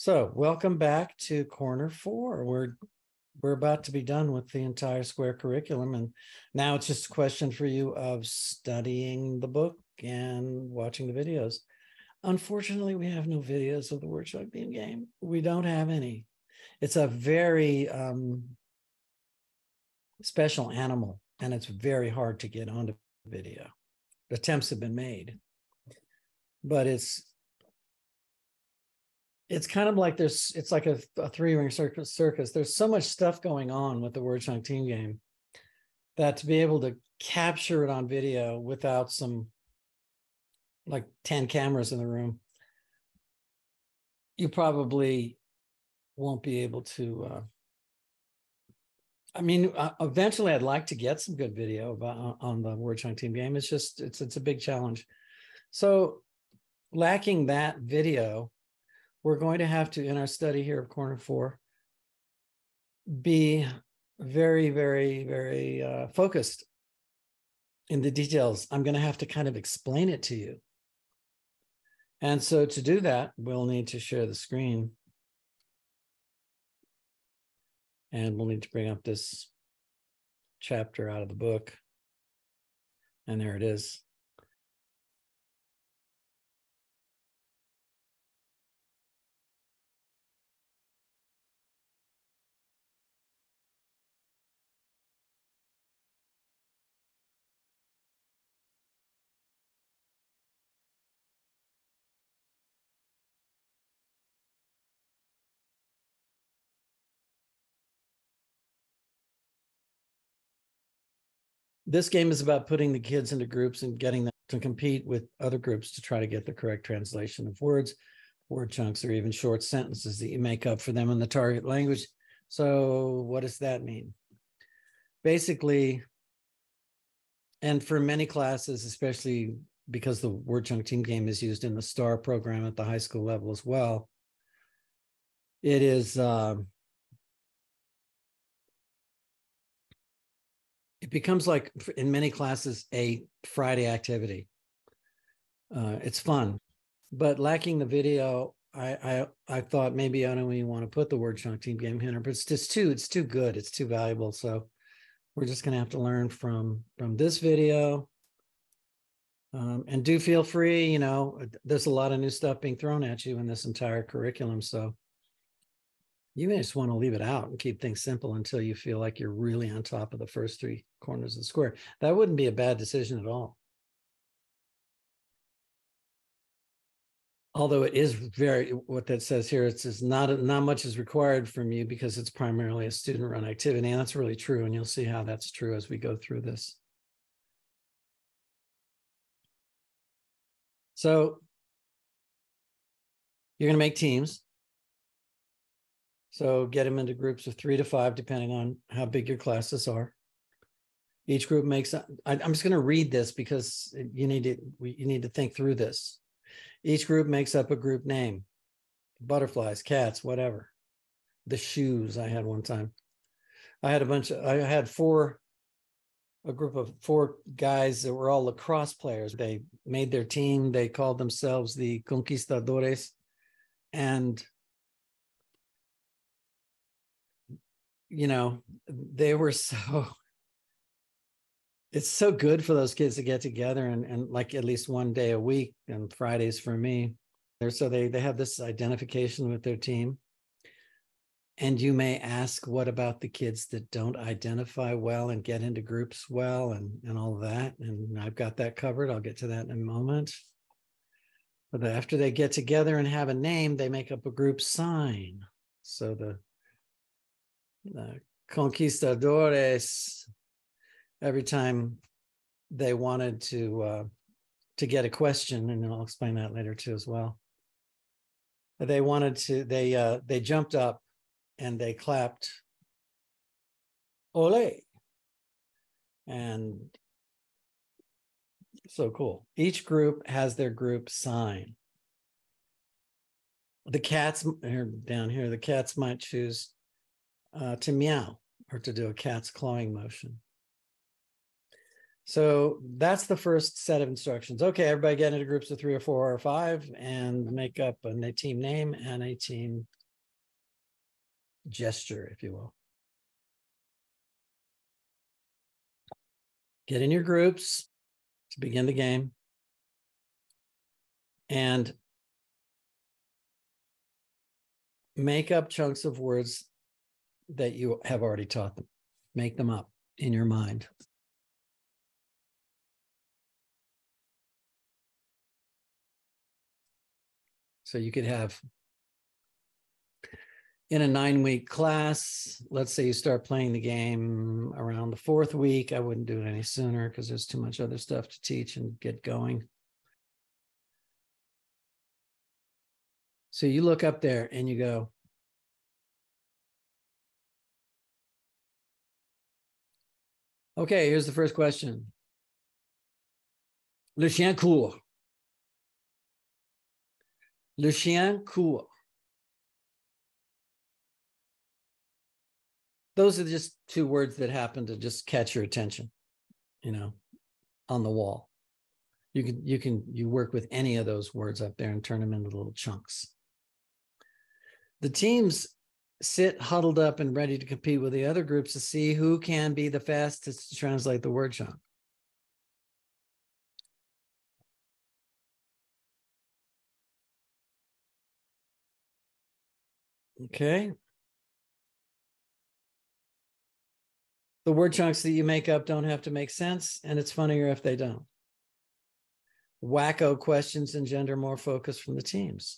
So, welcome back to Corner 4. We're about to be done with the entire Square curriculum, and now it's just a question for you of studying the book and watching the videos. Unfortunately, we have no videos of the Word Chunk theme game. We don't have any. It's a very special animal, and it's very hard to get onto video. Attempts have been made, but it's kind of like it's like a three-ring circus. There's so much stuff going on with the Word Chunk team game that to be able to capture it on video without some like 10 cameras in the room, you probably won't be able to. Eventually I'd like to get some good video about on the Word Chunk team game. It's just, it's a big challenge. So lacking that video, we're going to have to, in our study here of Corner 4, be very, very, very focused in the details. I'm going to have to kind of explain it to you. And so to do that, we'll need to share the screen. And we'll need to bring up this chapter out of the book. And there it is. This game is about putting the kids into groups and getting them to compete with other groups to try to get the correct translation of words, word chunks, or even short sentences that you make up for them in the target language. So what does that mean? Basically, and for many classes, especially because the Word Chunk team game is used in the STAR program at the high school level as well, it is it becomes like, in many classes, a Friday activity. It's fun, but lacking the video, I thought maybe I don't even want to put the Word Chunk team game in, but it's too good, it's too valuable. So we're just going to have to learn from this video. And do feel free, there's a lot of new stuff being thrown at you in this entire curriculum. So you may just want to leave it out and keep things simple until you feel like you're really on top of the first three corners of the square. That wouldn't be a bad decision at all. Although it is what that says here, it says not much is required from you because it's primarily a student-run activity. And that's really true. And you'll see how that's true as we go through this. So you're going to make teams. So get them into groups of 3 to 5, depending on how big your classes are. Each group makes, I'm just going to read this because you need to think through this. Each group makes up a group name: butterflies, cats, whatever. The shoes I had one time. I had a group of 4 guys that were all lacrosse players. They made their team. They called themselves the Conquistadores. And they were it's so good for those kids to get together and like at least one day a week, and Fridays for me. So they have this identification with their team. And you may ask, what about the kids that don't identify well and get into groups well and all of that? And I've got that covered. I'll get to that in a moment. But after they get together and have a name, they make up a group sign. So the Conquistadores, every time they wanted to get a question, and I'll explain that later too as well. They jumped up and they clapped "Ole," and so cool. Each group has their group sign. The cats are down here. The cats might choose to meow or to do a cat's clawing motion. So that's the first set of instructions. Okay, everybody get into groups of 3 or 4 or 5 and make up a team name and a team gesture, if you will. Get in your groups to begin the game. And make up chunks of words that you have already taught them. Make them up in your mind. So you could have, in a 9-week class, let's say you start playing the game around the 4th week. I wouldn't do it any sooner because there's too much other stuff to teach and get going. So you look up there and you go, okay, here's the first question. Le chien court. Le chien court. Those are just 2 words that happen to just catch your attention, on the wall. You work with any of those words up there and turn them into little chunks. The teams sit huddled up and ready to compete with the other groups to see who can be the fastest to translate the word chunk. Okay. The word chunks that you make up don't have to make sense, and it's funnier if they don't. Wacko questions engender more focus from the teams.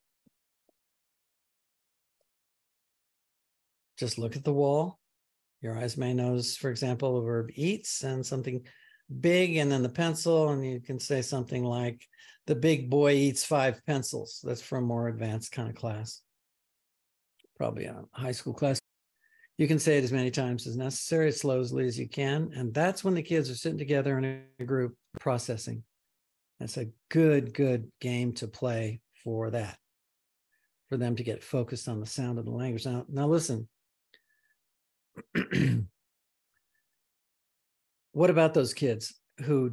Just look at the wall. Your eyes may notice, for example, the verb eats and something big, and then the pencil, and you can say something like, the big boy eats 5 pencils. That's for a more advanced kind of class, probably a high school class. You can say it as many times as necessary, as slowly as you can, and that's when the kids are sitting together in a group processing. That's a good game to play for that, for them to get focused on the sound of the language. Now listen. What about those kids who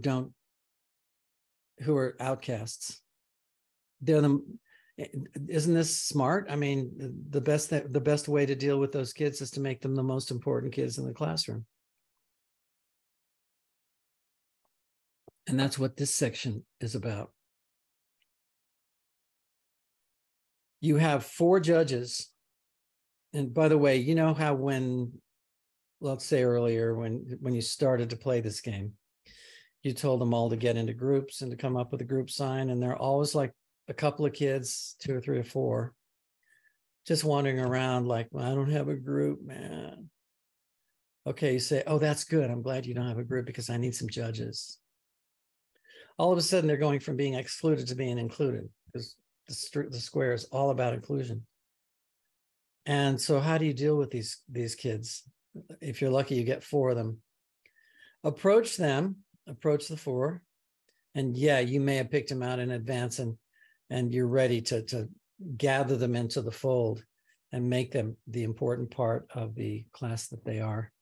are outcasts? Isn't this smart? I mean, the best way to deal with those kids is to make them the most important kids in the classroom. And that's what this section is about. You have 4 judges. And by the way, you know how let's say earlier, when you started to play this game, you told them all to get into groups and to come up with a group sign. And they're always like a couple of kids, 2 or 3 or 4, just wandering around like, well, I don't have a group, man. Okay, you say, oh, that's good. I'm glad you don't have a group because I need some judges. All of a sudden, they're going from being excluded to being included, because the square is all about inclusion. And so how do you deal with these kids? If you're lucky, you get 4 of them. Approach them, approach the 4. And yeah, you may have picked them out in advance, and you're ready to gather them into the fold and make them the important part of the class that they are.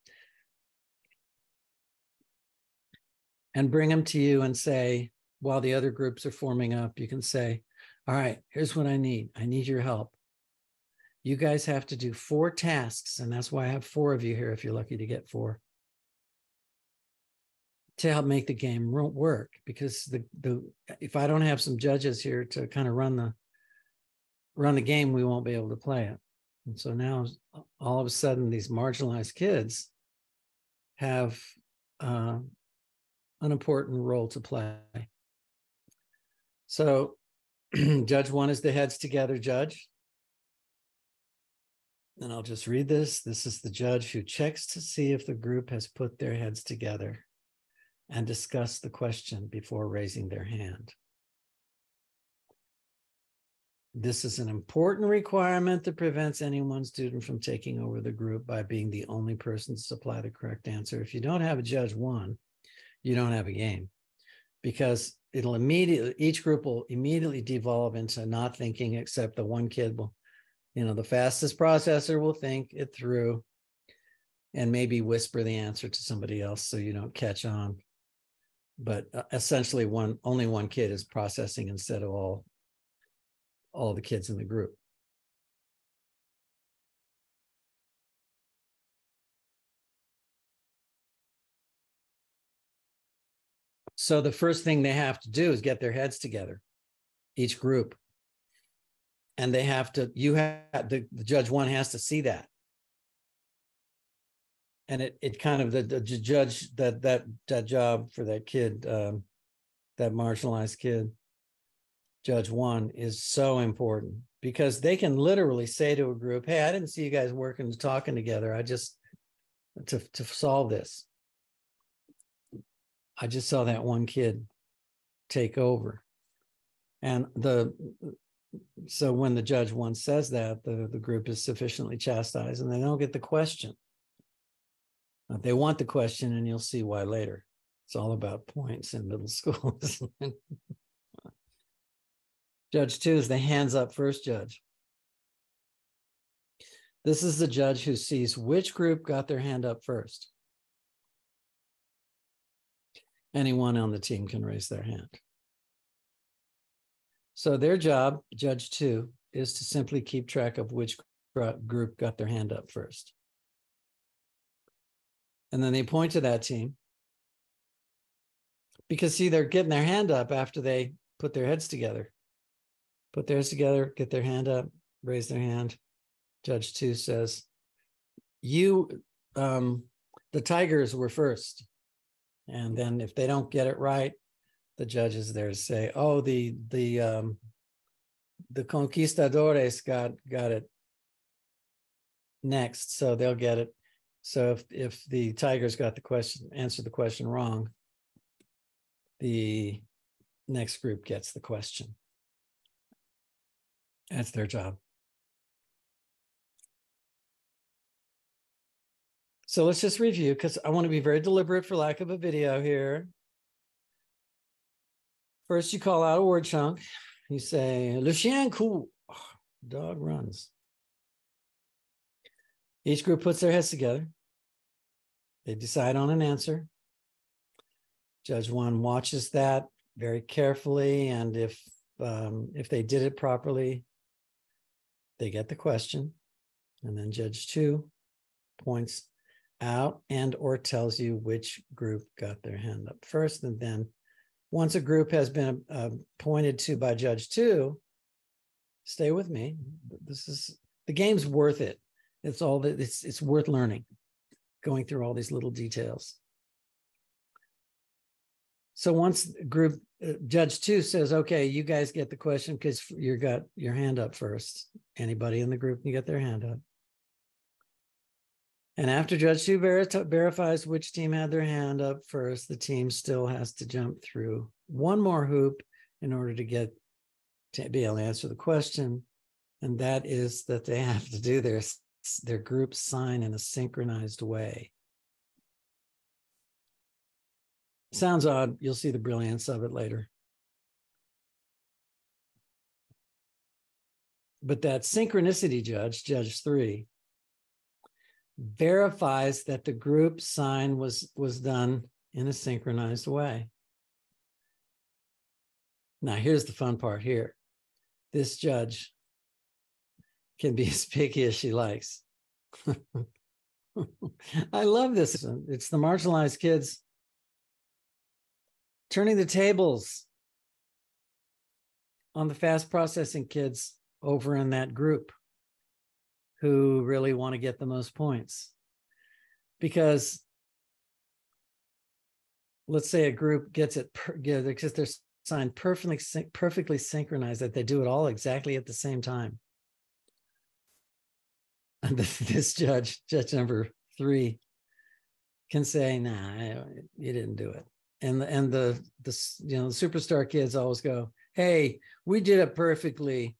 And bring them to you and say, while the other groups are forming up, you can say, all right, here's what I need. I need your help. You guys have to do 4 tasks, and that's why I have 4 of you here if you're lucky to get 4, to help make the game work. Because if I don't have some judges here to kind of run the game, we won't be able to play it. And so now all of a sudden these marginalized kids have an important role to play. So judge 1 is the heads together judge. And I'll just read this. This is the judge who checks to see if the group has put their heads together and discuss the question before raising their hand. This is an important requirement that prevents any one student from taking over the group by being the only person to supply the correct answer. If you don't have a judge 1, you don't have a game, because each group will immediately devolve into not thinking, except the one kid will, the fastest processor will think it through and maybe whisper the answer to somebody else so you don't catch on. but essentially only one kid is processing instead of all the kids in the group. So the first thing they have to do is get their heads together, each group. And they have to, the judge one has to see that. And it kind of, the judge, that job for that kid, that marginalized kid, judge one, is so important, because they can literally say to a group, hey, I didn't see you guys working and talking together. I just, to solve this, I just saw that one kid take over. And so when the judge one says that, the group is sufficiently chastised and they don't get the question. They want the question, and you'll see why later. It's all about points in middle school. Judge two is the hands up first judge. This is the judge who sees which group got their hand up first. Anyone on the team can raise their hand. So their job, judge two, is to simply keep track of which group got their hand up first. And then they point to that team, because see, they're getting their hand up after they put their heads together. Put their heads together, get their hand up, raise their hand. Judge two says, the Tigers were first. And then if they don't get it right, the judge is there to say, oh, the Conquistadores got it next, so they'll get it. So if the Tigers got the question, answered the question wrong, the next group gets the question. That's their job. So let's just review, because I want to be very deliberate for lack of a video here. First, you call out a word chunk. You say, le chien court. Dog runs. Each group puts their heads together. They decide on an answer. Judge one watches that very carefully, and if they did it properly, they get the question. And then judge two points out and or tells you which group got their hand up first. And then once a group has been pointed to by judge two, stay with me. The game's worth it. It's worth learning, going through all these little details. So once group judge two says, okay, you guys get the question because you got your hand up first. Anybody in the group can get their hand up. And after judge two verifies which team had their hand up first, the team still has to jump through one more hoop in order to be able to answer the question. And that is that they have to do their group sign in a synchronized way. Sounds odd. You'll see the brilliance of it later. But that synchronicity judge, judge three, verifies that the group sign was done in a synchronized way. Now, here's the fun part here. This judge can be as picky as she likes. I love this. It's the marginalized kids turning the tables on the fast processing kids over in that group who really want to get the most points. Because let's say a group gets it, because they're signed perfectly synchronized, that they do it all exactly at the same time. And this judge number three, can say, nah, you didn't do it. And the superstar kids always go, hey, we did it perfectly.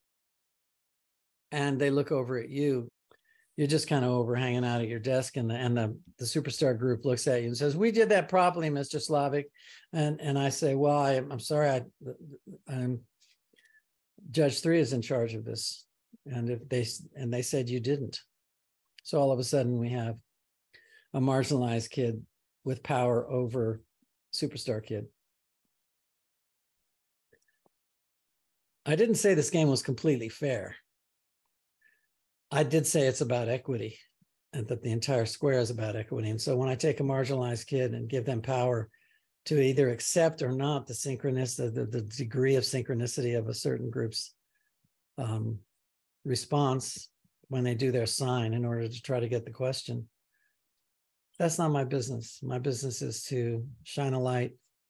And they look over at you. You're just kind of over hanging out at your desk, and the superstar group looks at you and says, we did that properly, Mr. Slavic. And I say, well, I'm sorry, Judge three is in charge of this. And they said you didn't. So all of a sudden we have a marginalized kid with power over superstar kid. I didn't say this game was completely fair. I did say it's about equity and that the entire square is about equity. And so when I take a marginalized kid and give them power to either accept or not the synchronicity, the degree of synchronicity of a certain group's response when they do their sign in order to try to get the question, that's not my business. My business is to shine a light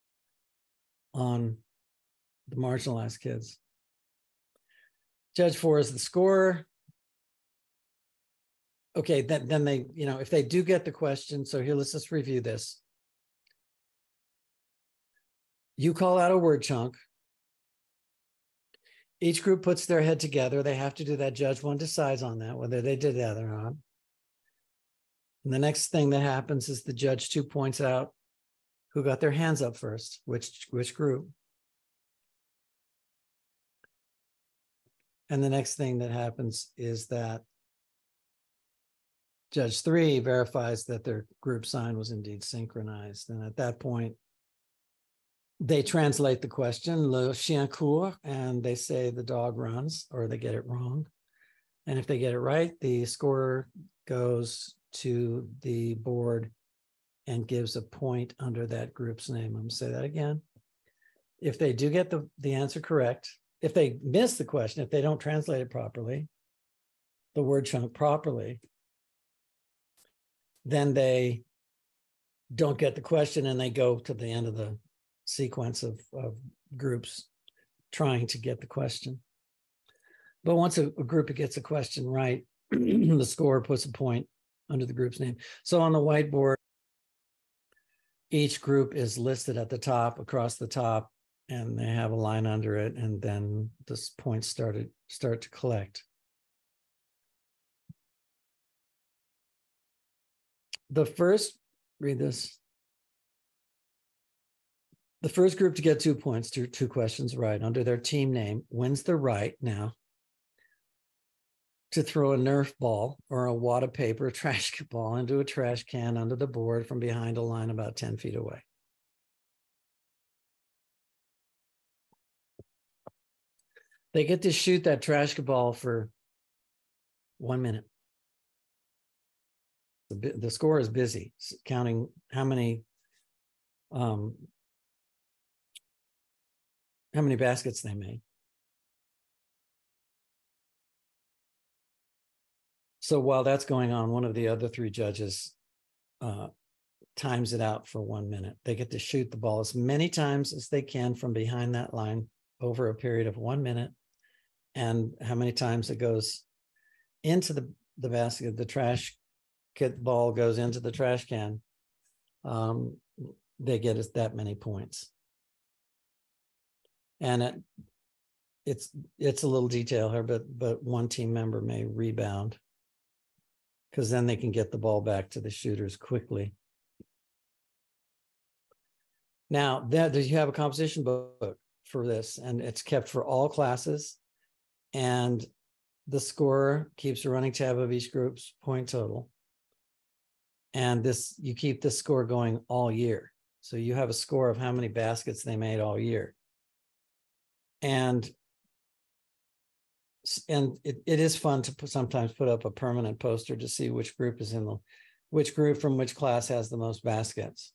on the marginalized kids. Judge 4 is the scorer. Okay, then they, if they do get the question, so here, let's just review this. You call out a word chunk. Each group puts their head together. They have to do that. Judge 1 decides on that, whether they did that or not. And the next thing that happens is the judge 2 points out who got their hands up first, which group. And the next thing that happens is that Judge 3 verifies that their group sign was indeed synchronized. And at that point, they translate the question, le chien court, and they say the dog runs, or they get it wrong. And if they get it right, the scorer goes to the board and gives a point under that group's name. I'm going to say that again. If they do get the answer correct, if they miss the question, if they don't translate it properly, the word chunk properly, then they don't get the question and they go to the end of the sequence of groups trying to get the question. But once a group gets a question right, the scorer puts a point under the group's name. So on the whiteboard, each group is listed at the top, across the top, and they have a line under it, and then the points start to collect. The first, read this. The first group to get 2 points, two questions right under their team name, wins the right now to throw a Nerf ball or a wad of paper, a trash ball, into a trash can under the board from behind a line about 10 feet away. They get to shoot that trash ball for 1 minute. The scorer is busy counting how many baskets they made. So while that's going on, one of the other 3 judges times it out for 1 minute. They get to shoot the ball as many times as they can from behind that line over a period of 1 minute. And how many times it goes into the basket, the trash ball goes into the trash can, they get that many points. And it's a little detail here, but one team member may rebound because then they can get the ball back to the shooters quickly. Now, you have a composition book for this, and it's kept for all classes. And the scorer keeps a running tab of each group's point total. And you keep this score going all year. So you have a score of how many baskets they made all year. And it is fun to sometimes put up a permanent poster to see which group which group from which class has the most baskets.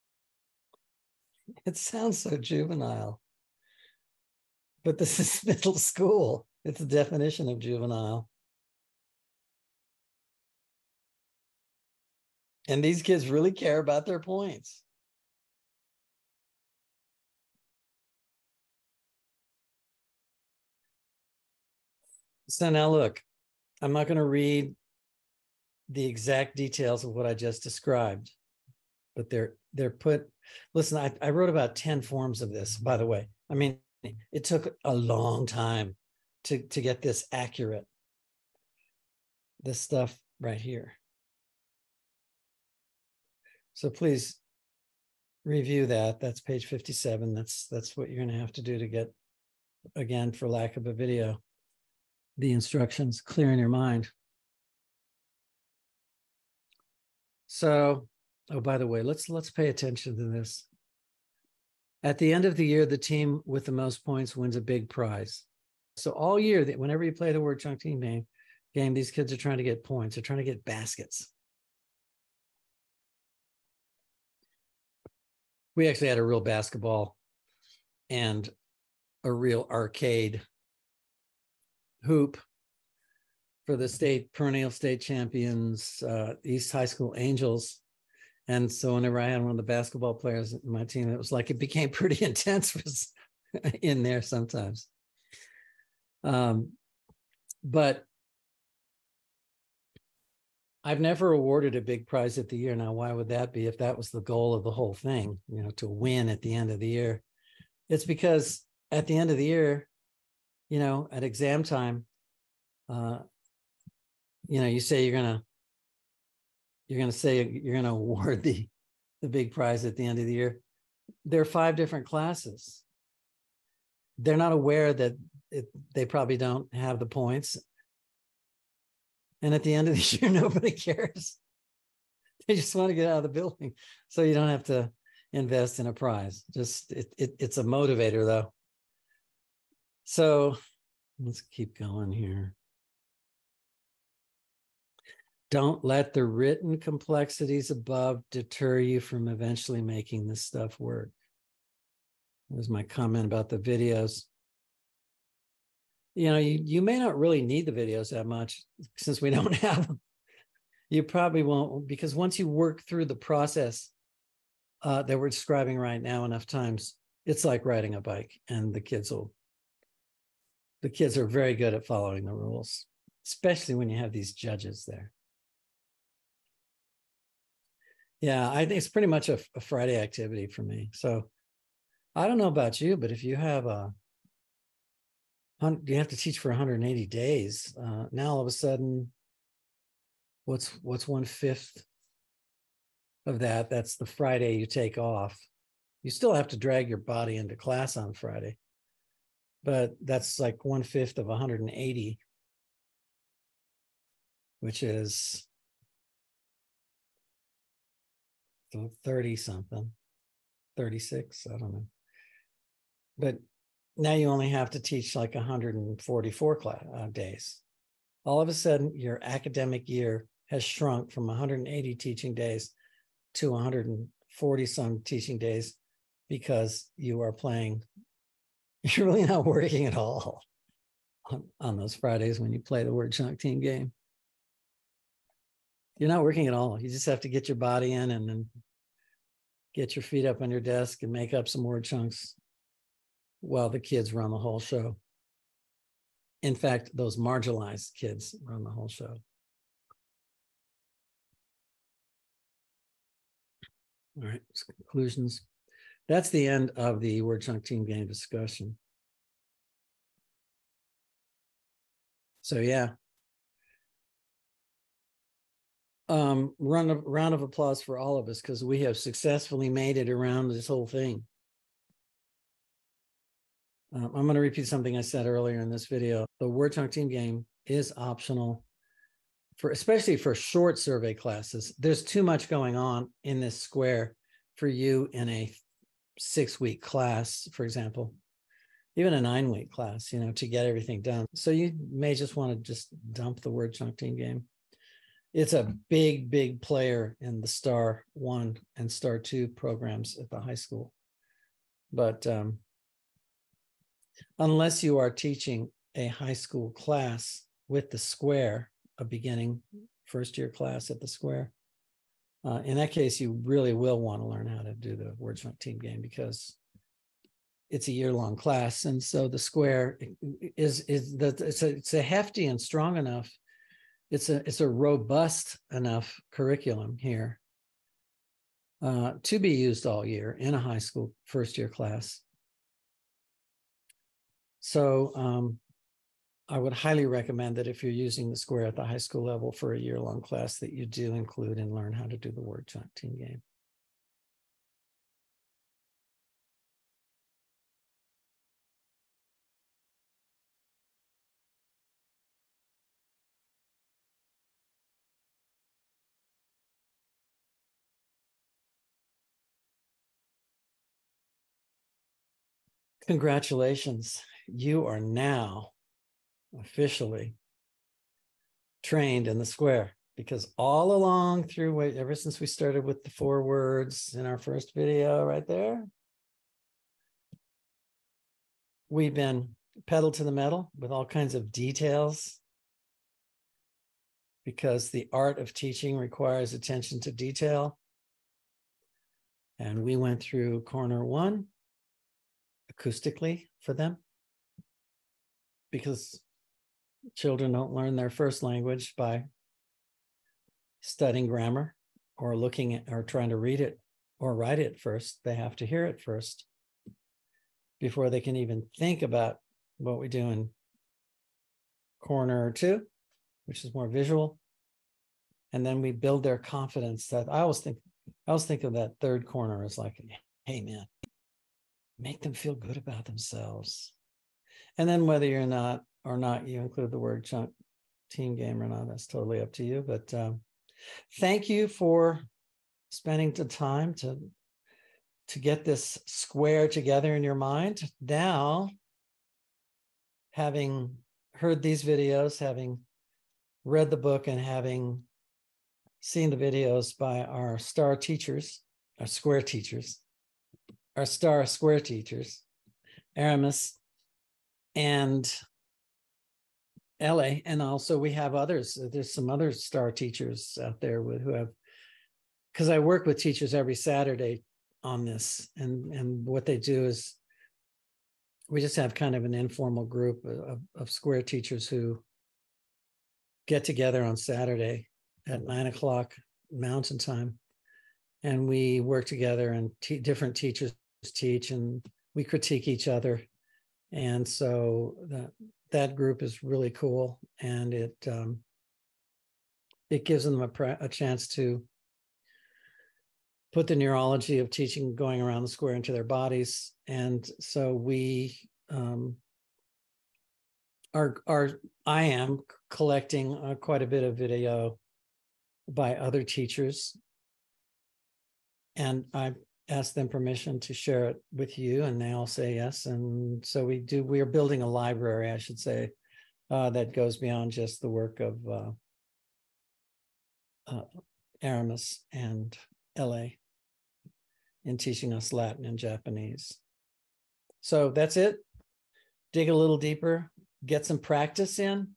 It sounds so juvenile, but this is middle school. It's the definition of juvenile. And these kids really care about their points. So now look, I'm not going to read the exact details of what I just described, but they're put, listen, I wrote about 10 forms of this, by the way. I mean, it took a long time to get this accurate. This stuff right here. So please review that. That's page 57. That's what you're going to have to do to get, again, for lack of a video, the instructions clear in your mind. So, oh, by the way, let's pay attention to this. At the end of the year, the team with the most points wins a big prize. So all year, whenever you play the Word Chunk Team game, these kids are trying to get points. They're trying to get baskets. We actually had a real basketball and a real arcade hoop for the perennial state champions, East High School Angels. And so whenever I had one of the basketball players in my team, it was like it became pretty intense in there sometimes. But I've never awarded a big prize at the year. Now, why would that be if that was the goal of the whole thing, to win at the end of the year? It's because at the end of the year, at exam time, you say you're gonna award the big prize at the end of the year. There are 5 different classes. They're not aware that they probably don't have the points. And at the end of the year, nobody cares. They just want to get out of the building. So you don't have to invest in a prize. Just it's a motivator though. So let's keep going here. Don't let the written complexities above deter you from eventually making this stuff work. There's my comment about the videos. You may not really need the videos that much since we don't have them. You probably won't, because once you work through the process that we're describing right now enough times, it's like riding a bike, and the kids are very good at following the rules, especially when you have these judges there. Yeah, I think it's pretty much a Friday activity for me. So I don't know about you, but if you have you have to teach for 180 days. Now all of a sudden, what's 1/5 of that? That's the Friday you take off. You still have to drag your body into class on Friday, but that's like 1/5 of 180, which is 30 something, 36, I don't know. But now you only have to teach like 144 days. All of a sudden, your academic year has shrunk from 180 teaching days to 140 some teaching days because you are playing. You're really not working at all on those Fridays when you play the Word Chunk Team game. You're not working at all. You just have to get your body in and then get your feet up on your desk and make up some word chunks while the kids run the whole show. In fact, those marginalized kids run the whole show. All right, conclusions. That's the end of the Word Chunk Team game discussion. So yeah. Round of applause for all of us, because we have successfully made it around this whole thing. I'm going to repeat something I said earlier in this video. The Word Chunk Team game is optional, especially for short survey classes. There's too much going on in this square for you in a 6-week class, for example, even a 9-week class, to get everything done. So you may just want to just dump the Word Chunk Team game. It's a big, big player in the Star 1 and Star 2 programs at the high school. But unless you are teaching a high school class with the square, a beginning first-year class at the square, in that case, you really will want to learn how to do the Word Chunk Team game, because it's a year-long class. And so the square it's a hefty and strong enough. It's a robust enough curriculum here to be used all year in a high school first-year class. So I would highly recommend that if you're using the square at the high school level for a year-long class, that you do include and learn how to do the Word Chunk Team game. Congratulations. You are now officially trained in the square, because all along through, ever since we started with the 4 words in our first video right there, we've been pedal to the metal with all kinds of details, because the art of teaching requires attention to detail. And we went through corner 1 acoustically for them, because children don't learn their first language by studying grammar or looking at or trying to read it or write it first. They have to hear it first before they can even think about what we do in corner 2, which is more visual. And then we build their confidence. That I always think of that third corner as like, hey man, make them feel good about themselves. And then whether you're not or not, you include the word chunk team game or not, that's totally up to you. But thank you for spending the time to get this square together in your mind. Now, having heard these videos, having read the book, and having seen the videos by our star teachers, our square teachers, our star square teachers, Aramis and Ellie, and also we have others. There's some other star teachers out there who have, because I work with teachers every Saturday on this, and what they do is we just have kind of an informal group of square teachers who get together on Saturday at 9:00 Mountain Time, and we work together, and different teachers teach, and we critique each other. And so that group is really cool, and it gives them a chance to put the neurology of teaching going around the square into their bodies. And so I am collecting quite a bit of video by other teachers, and I've asked them permission to share it with you, and they all say yes. And so we are building a library, I should say, that goes beyond just the work of Aramis and LA in teaching us Latin and Japanese. So that's it. Dig a little deeper, get some practice in.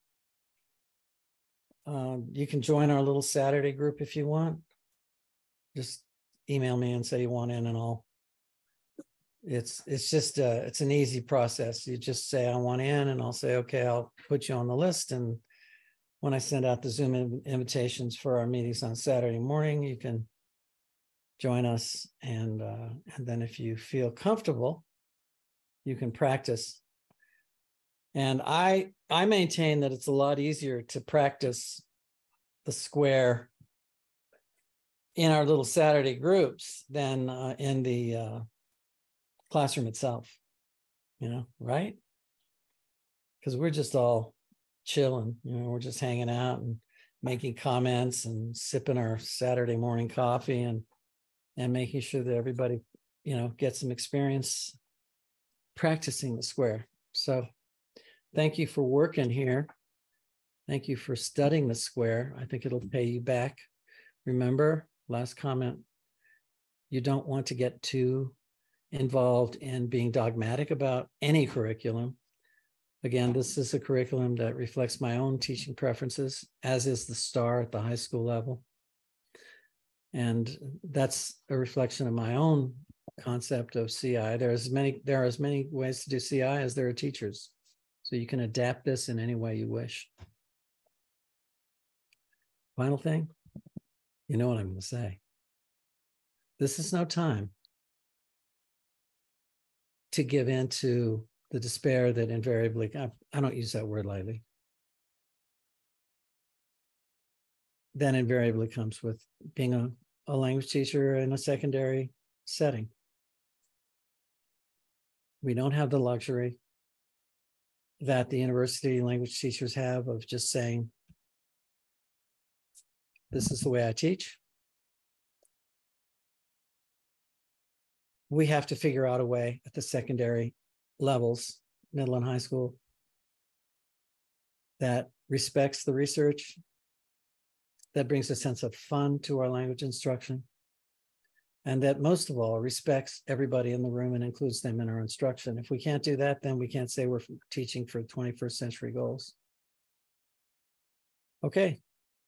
You can join our little Saturday group if you want. Just email me and say you want in, and it's just it's an easy process. You just say I want in, and I'll say okay, I'll put you on the list. And when I send out the Zoom invitations for our meetings on Saturday morning, you can join us, and then if you feel comfortable, you can practice. And I maintain that it's a lot easier to practice the square in our little Saturday groups than in the classroom itself, right? Because we're just all chilling, we're just hanging out and making comments and sipping our Saturday morning coffee and making sure that everybody, gets some experience practicing the square. So thank you for working here. Thank you for studying the square. I think it'll pay you back. Remember, last comment, you don't want to get too involved in being dogmatic about any curriculum. Again, this is a curriculum that reflects my own teaching preferences, as is the STAR at the high school level. And that's a reflection of my own concept of CI. There are as many ways to do CI as there are teachers. So you can adapt this in any way you wish. Final thing, you know what I'm going to say. This is no time to give in to the despair that invariably, I don't use that word lightly, that invariably comes with being a language teacher in a secondary setting. We don't have the luxury that the university language teachers have of just saying, this is the way I teach. We have to figure out a way at the secondary levels, middle and high school, that respects the research, that brings a sense of fun to our language instruction, and that most of all respects everybody in the room and includes them in our instruction. If we can't do that, then we can't say we're teaching for 21st century goals. Okay.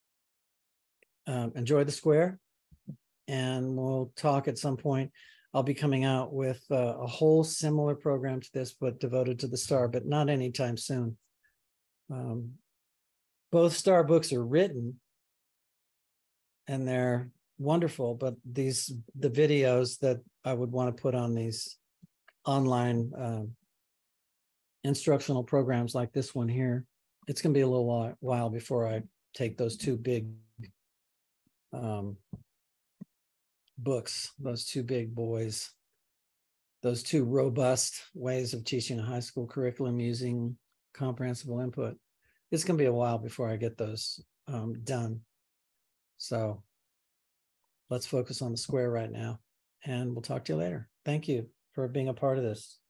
Enjoy the square, and we'll talk at some point. I'll be coming out with a whole similar program to this, but devoted to the STAR, but not anytime soon. Both STAR books are written and they're wonderful, but the videos that I would want to put on these online instructional programs like this one here, it's going to be a little while before I take those two big books, those two big boys, those two robust ways of teaching a high school curriculum using comprehensible input. It's going to be a while before I get those done. So let's focus on the square right now, and we'll talk to you later. Thank you for being a part of this.